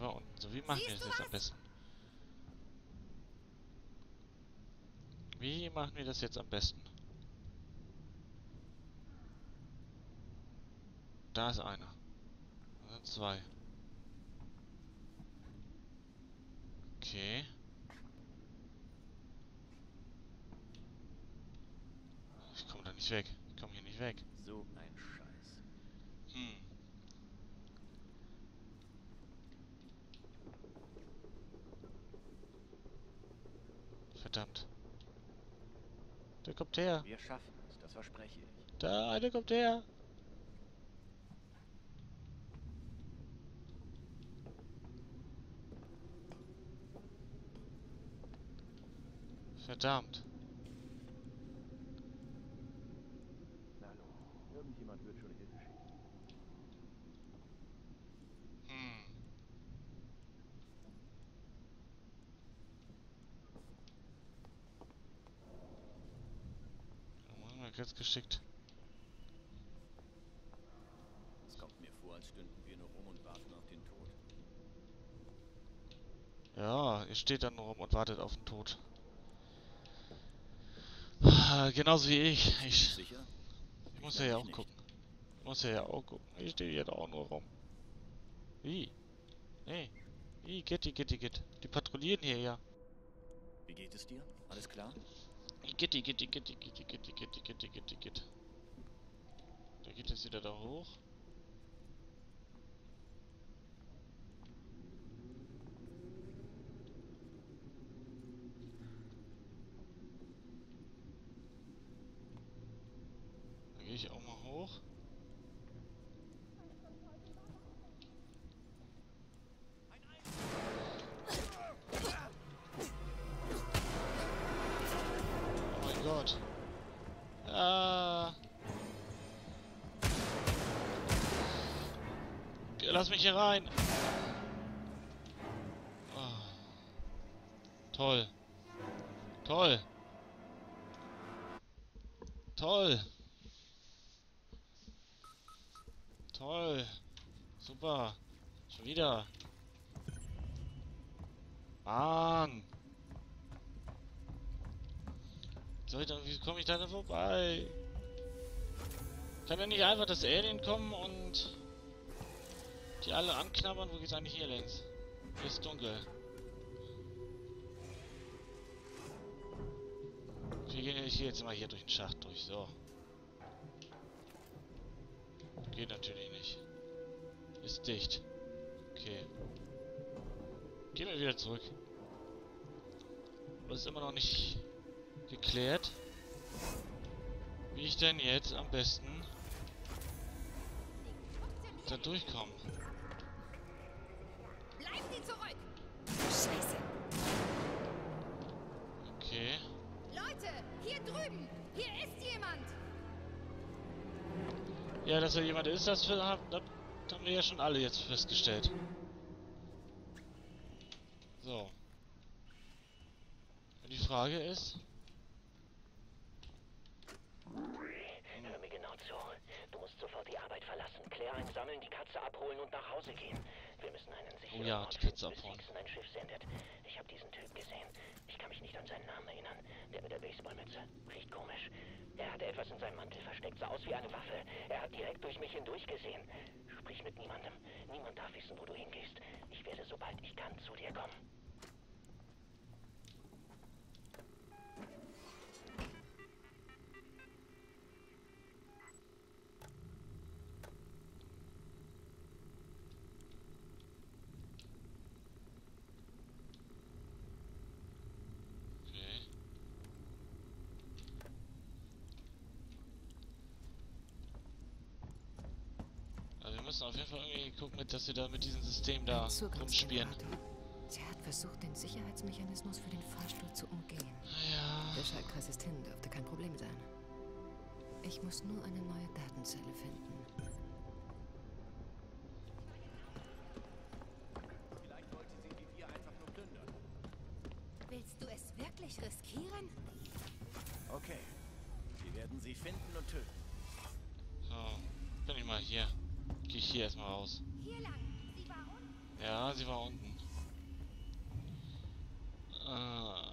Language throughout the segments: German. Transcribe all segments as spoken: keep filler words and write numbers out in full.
war unten. So, wie machen wir das jetzt am besten? Wie machen wir das jetzt am besten? Da ist einer. Da sind zwei. Okay. Ich komme da nicht weg. Ich komme hier nicht weg. So ein Scheiß. Hm. Verdammt. Der kommt her. Wir schaffen es, das verspreche ich. Da, einer kommt her. Verdammt. Hallo. Irgendjemand wird schon Hilfe schicken. Hm. Da muss man ganz geschickt. Es kommt mir vor, als stünden wir nur rum und warten auf den Tod. Ja, ihr steht dann nur rum und wartet auf den Tod. Ah, genauso wie ich. Ich, Sicher? ich muss ja, ja auch gucken. Ich muss ja, ja auch gucken. Ich stehe hier doch auch nur rum. Wie? Hey. Wie? Gitti, Gitti, Gitt. Die patrouillieren hier, ja. Wie geht es dir? Alles klar? Gitti, Gitti, Gitti, Gitti, Gitti, Gitti, Gitti, Gitti, Gitt. Der geht jetzt wieder da hoch. Da gehe ich auch mal hoch. Oh mein Gott. Ah. Lass mich hier rein. Oh. Toll. Toll. Toll. Toll. Super. Schon wieder. Mann. Soll ich dann, wie komme ich da denn vorbei? Kann ja nicht einfach das Alien kommen und die alle anknabbern? Wo geht's eigentlich hier längs? Hier ist dunkel. Wir gehen hier jetzt mal hier durch den Schacht durch. So. Geht natürlich nicht. Ist dicht. Okay. Gehen wir wieder zurück. Das ist immer noch nicht geklärt, wie ich denn jetzt am besten da durchkomme. Bleiben Sie zurück! Scheiße! Okay. Leute, hier drüben! Hier ist jemand! Ja, dass da jemand ist, das, das haben wir ja schon alle jetzt festgestellt. So. Und die Frage ist... Hör mir genau zu. Du musst sofort die Arbeit verlassen. Claire einsammeln, die Katze abholen und nach Hause gehen. Wir müssen einen sicheren Oh ja, Ort die Katze finden, bis abholen. Dixon ein Schiff sendet. Ich habe diesen Typ gesehen. Ich kann mich nicht an seinen Namen erinnern. Der mit der Baseballmütze. Riecht komisch. Er hatte etwas in seinem Mantel versteckt. Sah aus wie eine Waffe. Er hat direkt durch mich hindurch gesehen. Sprich mit niemandem. Niemand darf wissen, wo du hingehst. Ich werde, sobald ich kann, zu dir kommen. Okay. Also wir müssen auf jeden Fall irgendwie gucken, dass wir da mit diesem System da rumspielen. Sie hat versucht, den Sicherheitsmechanismus für den Fahrstuhl zu umgehen. Ja. Der Schaltkreis ist hin, dürfte kein Problem sein. Ich muss nur eine neue Datenzelle finden. Vielleicht wollte sie die vier einfach nur plündern. Willst du es wirklich riskieren? Okay. Wir werden sie finden und töten. So. Bin ich mal hier. Gehe ich hier erstmal raus. Hier lang. Sie war unten. Ja, sie war unten. Äh.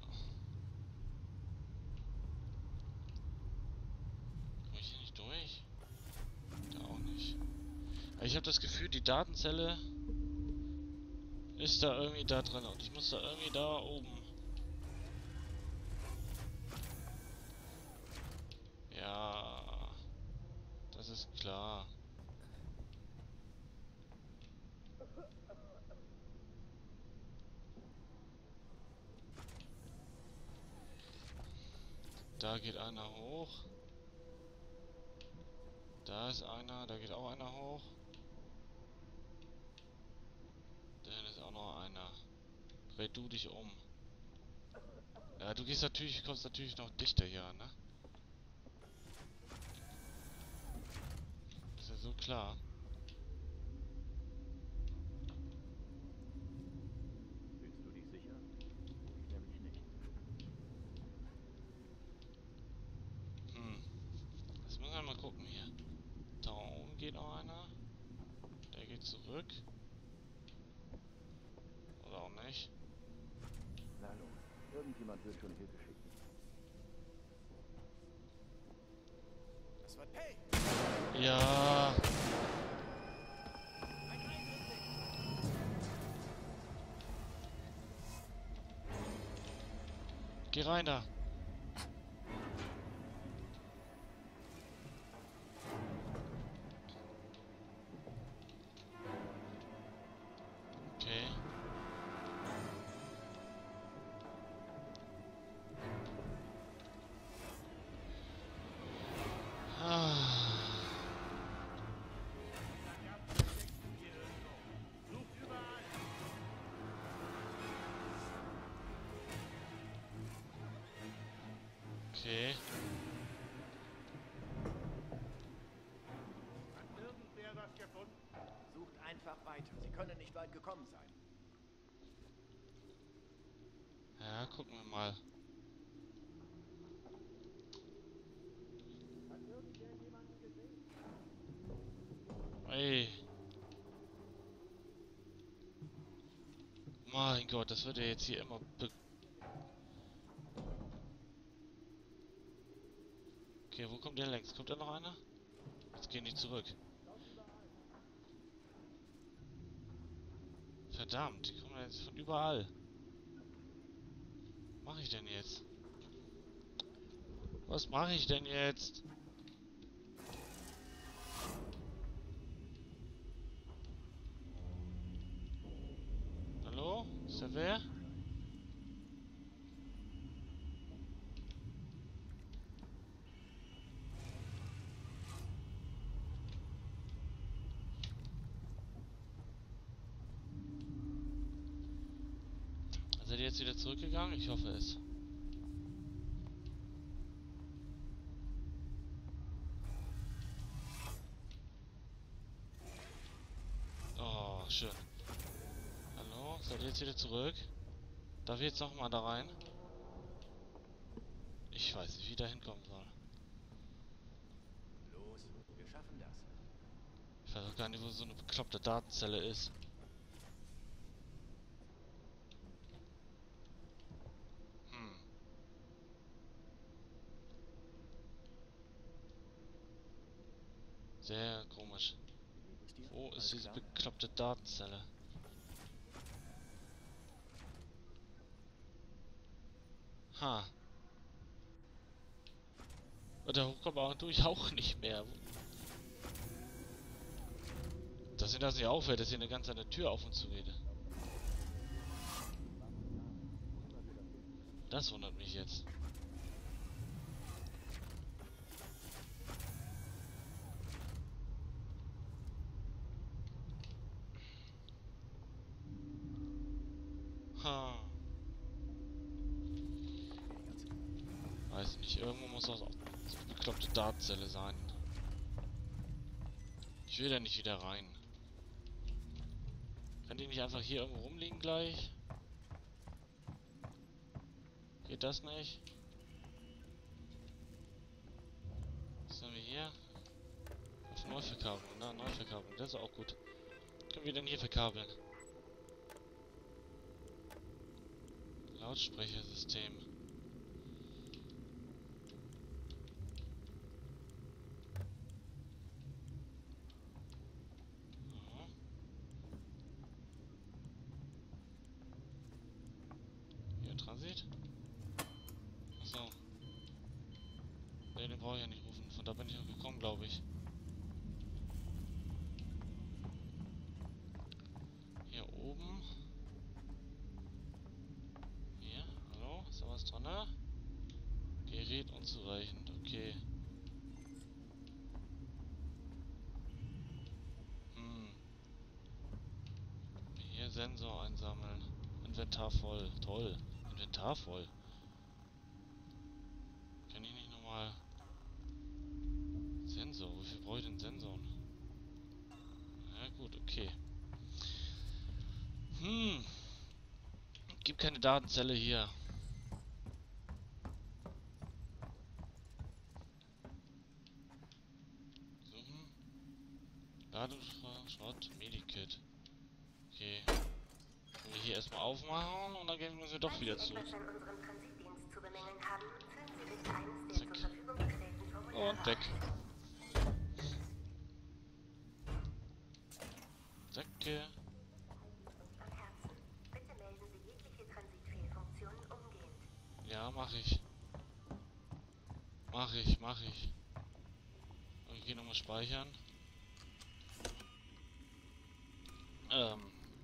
Komm ich hier nicht durch? Da auch nicht. Aber ich habe das Gefühl, die Datenzelle ist da irgendwie da drin und ich muss da irgendwie da oben. Ja, das ist klar. Da geht einer hoch. Da ist einer, da geht auch einer hoch. Dann ist auch noch einer. Dreh du dich um. Ja, du gehst natürlich, kommst natürlich noch dichter hier an, ne? Ist ja so klar. Fühlst du dich sicher? Ich nämlich nicht. Hm. Jetzt müssen wir mal gucken hier. Da oben geht noch einer. Der geht zurück. Oder auch nicht. Na los, irgendjemand wird schon Hilfe schicken. Das war... Hey! Ja. Geh rein da. Okay. Ah. Okay. Hat irgendwer was gefunden? Sucht einfach weiter. Sie können nicht weit gekommen sein. Ja, gucken wir mal. Hat irgendwer jemanden gesehen? Ey. Mein Gott, das wird ja jetzt hier immer be... Okay, wo kommt der längs? Kommt da noch einer? Jetzt gehen die zurück. Verdammt, die kommen jetzt von überall. Was mache ich denn jetzt? Was mache ich denn jetzt? Hallo? Ist da wer? Seid ihr jetzt wieder zurückgegangen? Ich hoffe es. Oh, schön. Hallo? Seid ihr jetzt wieder zurück? Darf ich jetzt nochmal da rein? Ich weiß nicht, wie ich da hinkommen soll. Los, wir schaffen das. Ich weiß auch gar nicht, wo so eine bekloppte Datenzelle ist. Hm. Sehr komisch. Wie geht es dir? Wo Alles ist diese klar? bekloppte Datenzelle? Ha. Und da hochkommt man durch auch nicht mehr. Dass mir das nicht auffällt, dass hier eine ganz andere Tür auf und zu geht. Das wundert mich jetzt. Ha. Weiß nicht, irgendwo muss das auch so eine bekloppte Datenzelle sein. Ich will da nicht wieder rein. Kann die nicht einfach hier irgendwo rumliegen gleich? Geht das nicht? Was haben wir hier? Auf Neuverkabelung, na, Neuverkabelung, das ist auch gut. Können wir denn hier verkabeln? Lautsprechersystem. Ja. Hier Transit. Achso. Ne, den brauche ich ja nicht rufen. Von da bin ich auch gekommen, glaube ich. Hier oben. Hier, hallo? Ist da was dran? Ne? Gerät unzureichend, okay. Hm. Hier Sensor einsammeln. Inventar voll. Toll. Inventar voll. Kann ich nicht nochmal... Sensor, wofür brauche ich denn Sensoren? Ja gut, okay. Hm. Gibt keine Datenzelle hier. Suchen. Ladungsschrott, Medikit. Okay. Können wir hier erstmal aufmachen und dann gehen wir doch wieder zu. Zack. Und weg. Danke. Ja, mach ich. Mach ich, mach ich. Und ich gehe nochmal speichern. Ähm.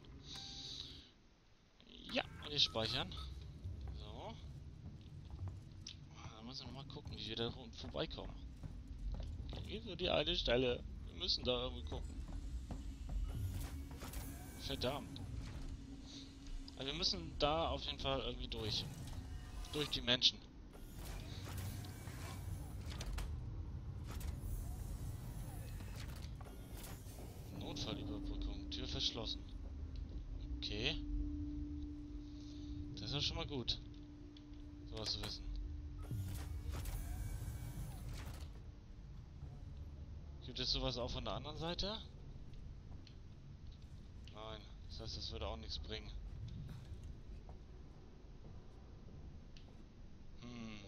Ja, und wir speichern. So. Dann müssen wir nochmal gucken, wie wir da vorbeikommen. Hier so die eine Stelle. Wir müssen da irgendwie gucken. Verdammt. Also wir müssen da auf jeden Fall irgendwie durch. Durch die Menschen. Notfallüberbrückung. Tür verschlossen. Okay. Das ist ja schon mal gut. Sowas zu wissen. Gibt es sowas auch von der anderen Seite? Nein. Das heißt, das würde auch nichts bringen. Hm.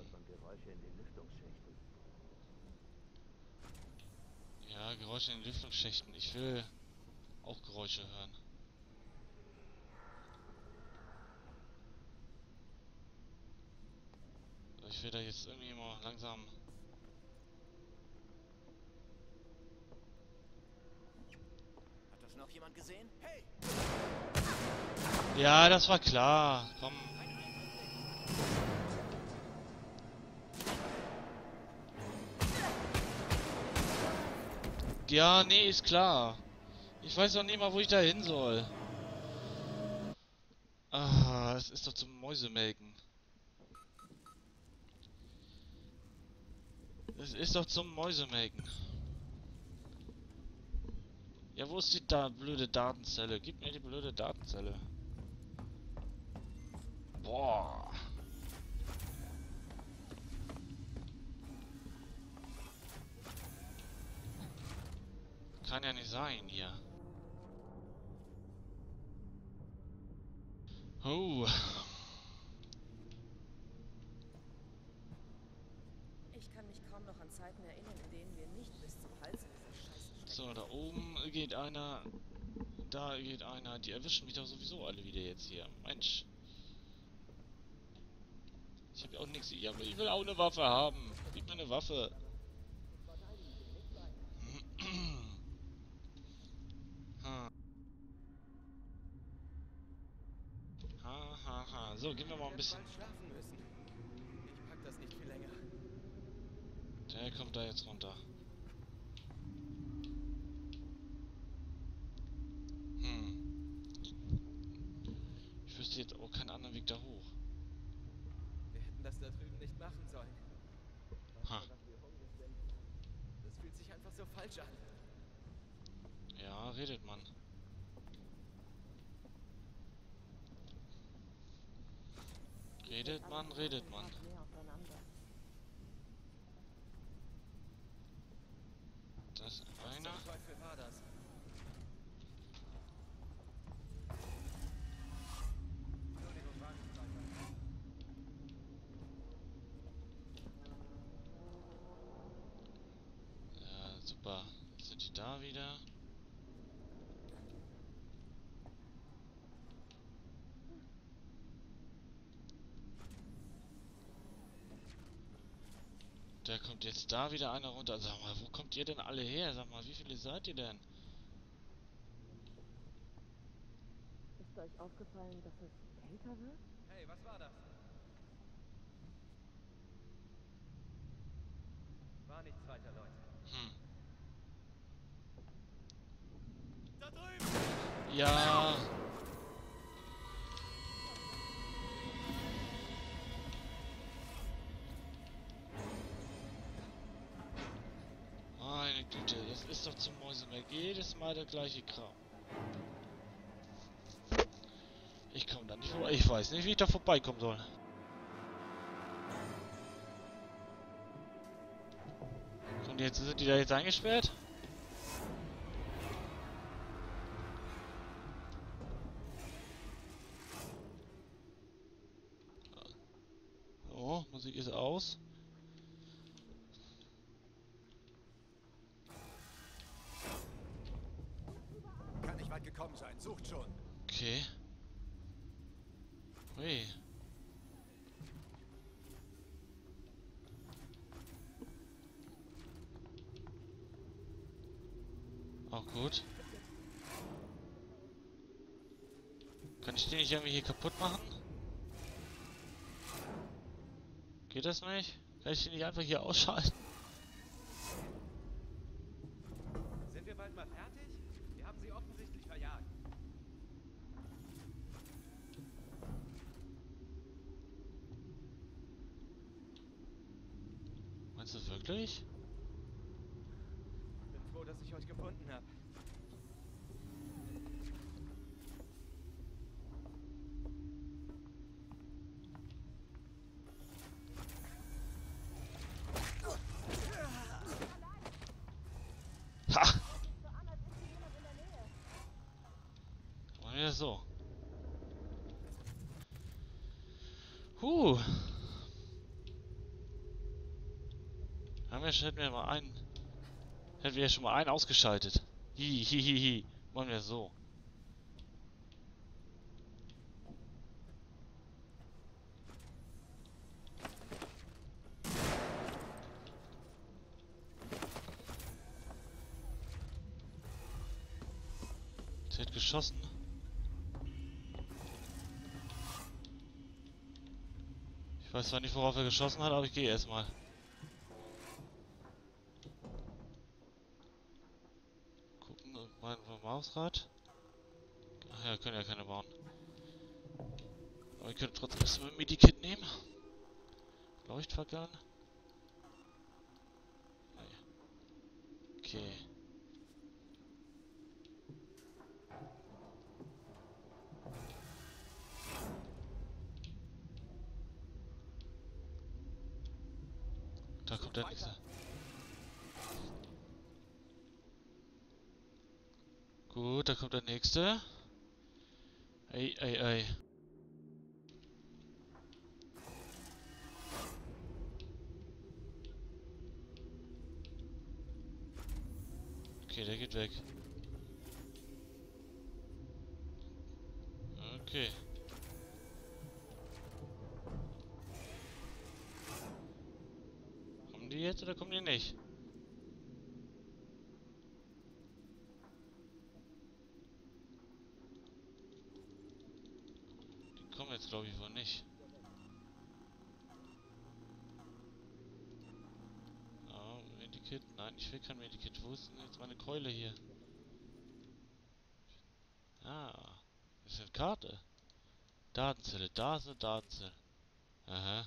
Ja, Geräusche in den Lüftungsschächten. Ich will auch Geräusche hören. Ich will da jetzt irgendwie mal langsam... Hat das noch jemand gesehen? Hey! Ja, das war klar. Komm. Ja, nee, ist klar. Ich weiß doch nicht mal, wo ich da hin soll. Ah, das ist doch zum Mäusemelken. Das ist doch zum Mäusemelken. Ja, wo ist die da blöde Datenzelle? Gib mir die blöde Datenzelle. Boah. Kann ja nicht sein hier. Oh. Ich kann mich kaum noch an Zeiten erinnern, in denen wir nicht bis zum Hals in dieser Scheiße stecken. So, da oben geht einer. Da geht einer. Die erwischen mich doch sowieso alle wieder jetzt hier. Mensch. Ich habe ja auch nichts hier, aber ich will auch eine Waffe haben. Gib mir eine Waffe. Ha. Ha, ha, ha. So, gehen wir mal ein bisschen. Schlafen müssen. Ich pack das nicht viel länger. Der kommt da jetzt runter. Hm. Ich wüsste jetzt auch keinen anderen Weg da hoch. Wir hätten das da drüben nicht machen sollen. Ha. Das fühlt sich einfach so falsch an. Ja, redet man. Redet man, redet man. Das ist einer. Was zum Teufel war das? Entschuldigung, Wagensteiger. Super. Jetzt sind die da wieder. Da kommt jetzt da wieder einer runter. Sag mal, wo kommt ihr denn alle her? Sag mal, wie viele seid ihr denn? Ist euch aufgefallen, dass es kälter wird? Hey, was war das? War nichts weiter, Leute. Hm. Da drüben! Ja. Meine Güte, das ist doch zum Mäusemelk. Jedes Mal der gleiche Kram. Ich komme da nicht vorbei. Ich weiß nicht, wie ich da vorbeikommen soll. Und jetzt sind die da jetzt eingesperrt? So, Musik ist aus. Kann nicht weit gekommen sein. Sucht schon. Okay. Hui. Auch gut. Kann ich den nicht irgendwie hier kaputt machen? Geht das nicht? Kann ich den nicht einfach hier ausschalten? Sind wir bald mal fertig? Wir haben sie offensichtlich verjagt. Meinst du wirklich? Bin froh, dass ich euch gefunden habe. Ha! Machen wir das so. Huh. Haben wir schon, hätten wir mal einen. Hätten wir ja schon mal einen ausgeschaltet. Hihihihi. Machen wir das so. Sie hat geschossen. Ich weiß zwar nicht, worauf er geschossen hat, aber ich gehe erstmal. Gucken, mein Mausrad. Ach ja, können ja keine bauen. Aber ich könnte trotzdem erstmal ein Medikit nehmen. Leuchtfackeln. Nee. Okay. Da kommt der nächste. Gut, da kommt der nächste. Ey, ey, ey. Okay, der geht weg. Okay. Kommen die jetzt oder kommen die nicht? Die kommen jetzt, glaube ich, wohl nicht. Oh, Medikit? Nein, ich will kein Medikit. Wo ist denn jetzt meine Keule hier? Ah, das ist eine Karte. Datenzelle, da ist eine Datenzelle. Aha.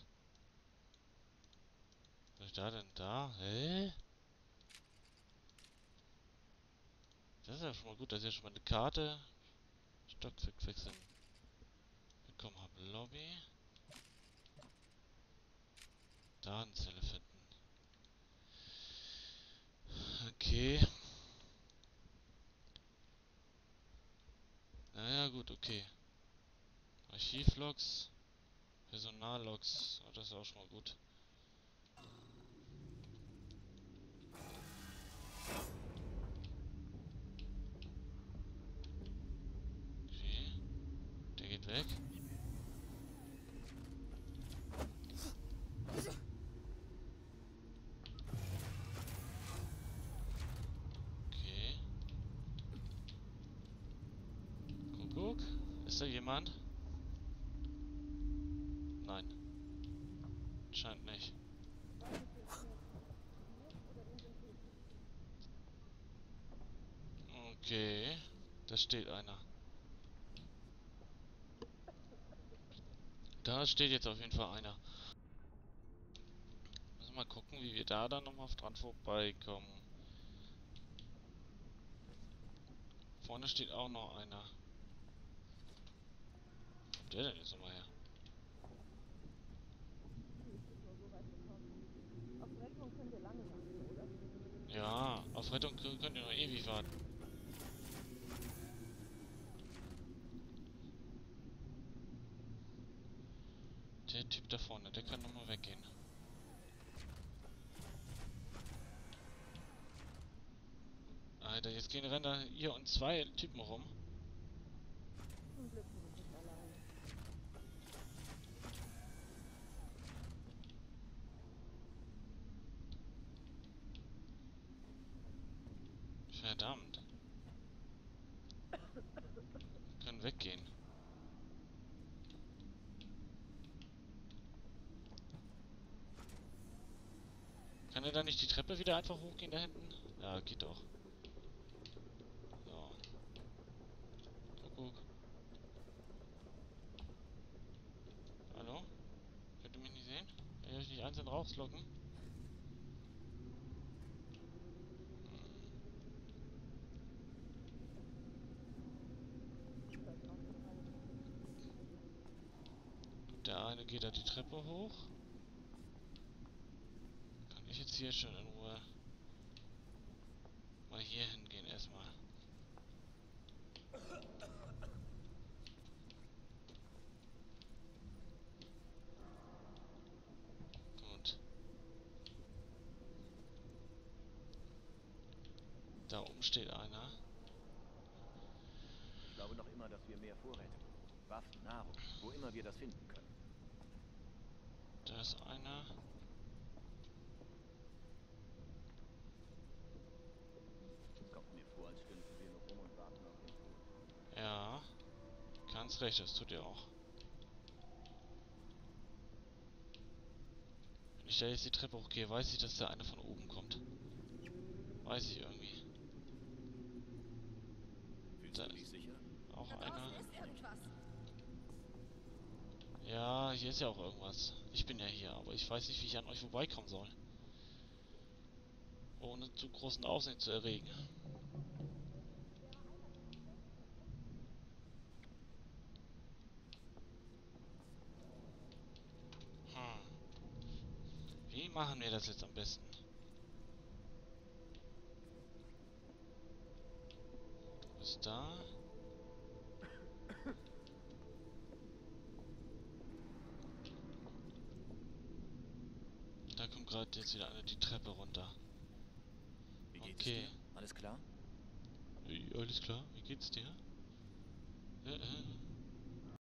Was ist da denn da? Hä? Das ist ja schon mal gut, das ist ja schon mal eine Karte. Stockwerk wechseln. Willkommen haben Lobby. Datenzelle finden. Okay. Naja, gut, okay. Archivlogs. Personallogs. Oh, das ist auch schon mal gut. weg. Okay. Kuckuck. Ist da jemand? Nein. Scheint nicht. Okay. Da steht einer. Da steht jetzt auf jeden Fall einer. Müssen wir mal gucken, wie wir da dann nochmal dran vorbeikommen. Vorne steht auch noch einer. Wo kommt der denn jetzt nochmal her? Ja, auf Rettung könnt ihr noch ewig warten. Der Typ da vorne, der kann nochmal weggehen. Alter, jetzt gehen rennen da hier und zwei Typen rum. Verdammt. Wir können weggehen. Kann er da nicht die Treppe wieder einfach hochgehen da hinten? Ja, geht doch. So. Kuckuck. Hallo? Könnt ihr mich nicht sehen? Kann ich euch nicht einzeln rauslocken? Hm. Der eine geht da die Treppe hoch. Ich jetzt hier schon in Ruhe mal hier hingehen erstmal. Gut. Da oben steht einer. Ich glaube noch immer, dass wir mehr Vorräte brauchen. Waffen, Nahrung, wo immer wir das finden können. Da ist einer. Ja, ganz recht, das tut ihr auch. Wenn ich da jetzt die Treppe hochgehe, weiß ich, dass da einer von oben kommt. Weiß ich irgendwie. Fühlst Da du dich sicher? auch Da einer. draußen ist irgendwas. Ja, hier ist ja auch irgendwas. Ich bin ja hier, aber ich weiß nicht, wie ich an euch vorbeikommen soll. Ohne zu großen Aufsehen zu erregen. Wie machen wir das jetzt am besten? Du bist da. Da kommt gerade jetzt wieder einer die Treppe runter. Wie geht's Okay. dir? Alles klar? Äh, Alles klar, wie geht's dir?